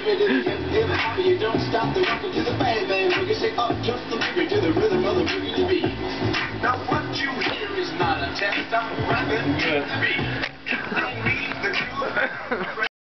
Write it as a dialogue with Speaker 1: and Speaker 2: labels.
Speaker 1: You don't stop the rocker to the bang bang boogie. Say up just the boogie to the rhythm of the boogie to beat. Now what you hear is not a test. I'm rapping with the beat.